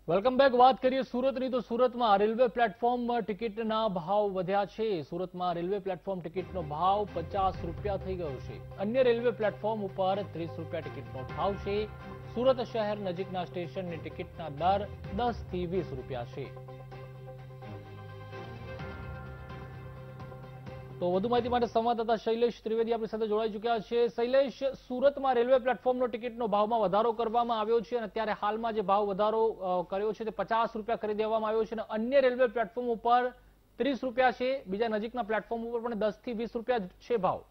Welcome back. વાત કરીએ સુરતની તો સુરતમાં રેલવે પ્લેટફોર્મ ટિકિટના ભાવ વધ્યા છે। સુરતમાં રેલવે પ્લેટફોર્મ ટિકિટનો ભાવ 50 રૂપિયા થઈ ગયો છે। અન્ય રેલવે પ્લેટફોર્મ ઉપર 30 રૂપિયા ટિકિટનો ભાવ છે। સુરત શહેર નજીકના સ્ટેશનની ટિકિટના દર 10 થી 20 રૂપિયા છે। તો વધુ માહિતી માટે સંવાદદાતા શૈલેષ ત્રિવેદી આપણી સાથે જોડાઈ ચૂક્યા છે। શૈલેષ, સુરતમાં રેલવે પ્લેટફોર્મનો ટિકિટનો ભાવમાં વધારો કરવામાં આવ્યો છે અને અત્યારે હાલમાં જે ભાવ વધારો કર્યો છે તે 50 રૂપિયા કરી દેવામાં આવ્યો છે અને અન્ય રેલવે પ્લેટફોર્મ ઉપર 30 રૂપિયા છે। બીજા નજીકના પ્લેટફોર્મ ઉપર પણ 10 થી 20 રૂપિયા છે ભાવ।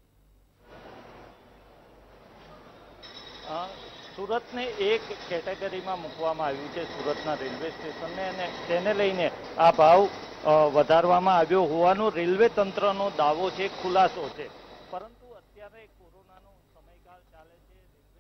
સુરતને એક કેટેગરીમાં મૂકવામાં આવ્યું છે સુરતના રેલવે સ્ટેશનને, અને તેને લઈને આ ભાવ વધારવામાં આવ્યો હોવાનો રેલવે તંત્રનો દાવો છે, ખુલાસો છે। પરંતુ અત્યારે કોરોનાનો સમયકાળ ચાલે છે।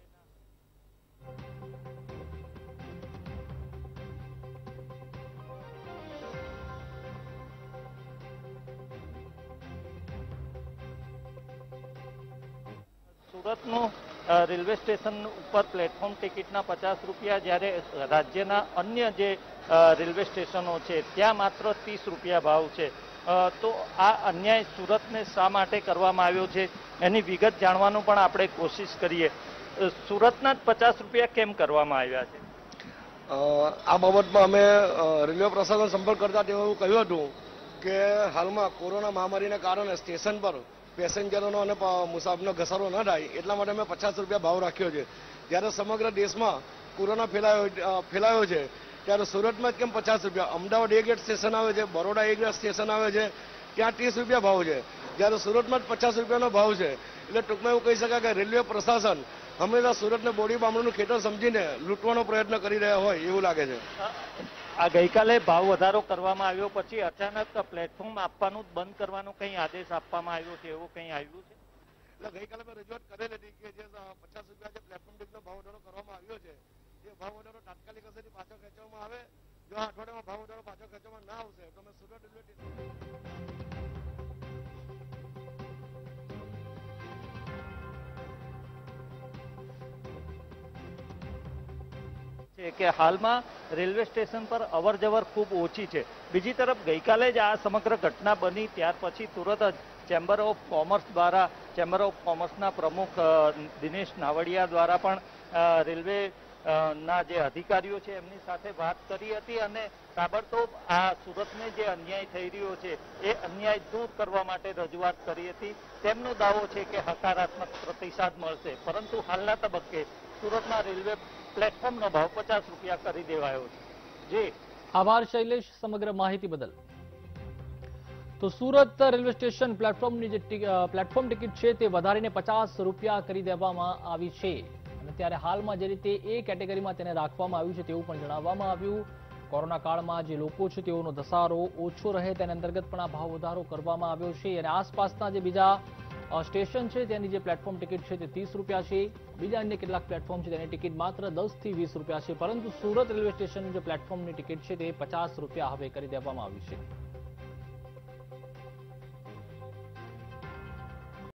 સુરતનું રેલવે સ્ટેશન ઉપર પ્લેટફોર્મ ટિકિટના 50 રૂપિયા, જ્યારે રાજ્યના અન્ય જે રેલવે સ્ટેશનો છે ત્યાં માત્ર 30 રૂપિયા ભાવ છે। તો આ અન્યાય સુરતને શા માટે કરવામાં આવ્યો છે એની વિગત જાણવાનું પણ આપણે કોશિશ કરીએ। સુરતના 50 રૂપિયા કેમ કરવામાં આવ્યા છે? આ બાબતમાં અમે રેલવે પ્રશાસન સંપર્ક કરતા તેઓ એવું કહ્યું હતું કે હાલમાં કોરોના મહામારીને કારણે સ્ટેશન પર પેસેન્જરોનો અને મુસાફરનો ઘસારો ન થાય એટલા માટે અમે 50 રૂપિયા ભાવ રાખ્યો છે। જ્યારે સમગ્ર દેશમાં કોરોના ફેલાયો છે ત્યારે સુરતમાં જ કેમ 50 રૂપિયા? અમદાવાદ એ ગેટ સ્ટેશન આવે છે, બરોડા એ ગેટ સ્ટેશન આવે છે, ત્યાં 30 રૂપિયા ભાવ છે, જ્યારે સુરતમાં જ 50 રૂપિયાનો ભાવ છે। એટલે ટૂંકમાં એવું કહી શકાય કે રેલવે પ્રશાસન હંમેશા સુરતને બોડી બામણુનું ખેતર સમજીને લૂંટવાનો પ્રયત્ન કરી રહ્યા હોય એવું લાગે છે। આ ગઈકાલે ભાવ વધારો કરવામાં આવ્યો પછી અચાનક પ્લેટફોર્મ આપવાનું બંધ કરવાનો કંઈ આદેશ આપવામાં આવ્યો છે, એવું કંઈ આવ્યું છે? એટલે ગઈકાલે મેં રજૂઆત કરેલી હતી કે જે 50 રૂપિયા જે પ્લેટફોર્મ ટિકિટનો ભાવ વધારો કરવામાં આવ્યો છે એ ભાવ વધારો તાત્કાલિક અસરથી પાછો ખેંચવામાં આવે। જો આ અઠવાડિયામાં ભાવ વધારો પાછો ખેંચવામાં ના આવશે તો અમે સુરત રેલવે કે હાલમાં રેલવે સ્ટેશન પર અવરજવર ખૂબ ઓછી છે। બીજી તરફ ગઈકાલે જ આ સમગ્ર ઘટના બની ત્યાર પછી તુરત જ ચેમ્બર ઓફ કોમર્સ દ્વારા, ચેમ્બર ઓફ કોમર્સના પ્રમુખ દિનેશ નાવડિયા દ્વારા પણ રેલવે ના જે અધિકારીઓ છે એમની સાથે વાત કરી હતી અને તાબડતોબ આ સુરતને જે અન્યાય થઈ રહ્યો છે એ અન્યાય દૂર કરવા માટે રજૂઆત કરી હતી। તેમનો દાવો છે કે હકારાત્મક પ્રતિસાદ મળશે, પરંતુ હાલના તબક્કે સુરતના રેલવે પ્લેટફોર્મનો ભાવ 50 રૂપિયા કરી દેવાયો છે। જી આભાર શૈલેષ સમગ્ર માહિતી બદલ। તો સુરત રેલવે સ્ટેશન પ્લેટફોર્મની જે પ્લેટફોર્મ ટિકિટ છે તે વધારીને 50 રૂપિયા કરી દેવામાં આવી છે અને ત્યારે હાલમાં જે રીતે એ કેટેગરીમાં તેને રાખવામાં આવ્યું છે તેવું પણ જણાવવામાં આવ્યું। કોરોના કાળમાં જે લોકો છે તેઓનો ધસારો ઓછો રહે તેના અંતર્ગત પણ આ ભાવ વધારો કરવામાં આવ્યો છે અને આસપાસના જે બીજા સ્ટેશન છે તેની જે પ્લેટફોર્મ ટિકિટ છે તે 30 રૂપિયા છે। બીજા અન્ય કેટલાક પ્લેટફોર્મ છે તેની ટિકિટ માત્ર 10 થી 20 રૂપિયા છે, પરંતુ સુરત રેલવે સ્ટેશનની જે પ્લેટફોર્મની ટિકિટ છે તે 50 રૂપિયા હવે કરી દેવામાં આવી છે।